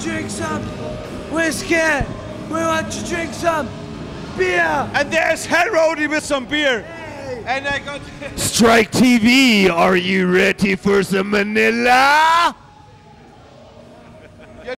to drink some whiskey. We want to drink some beer. And there's Herody with some beer. Hey. And I got... Strike TV, are you ready for some Manilla?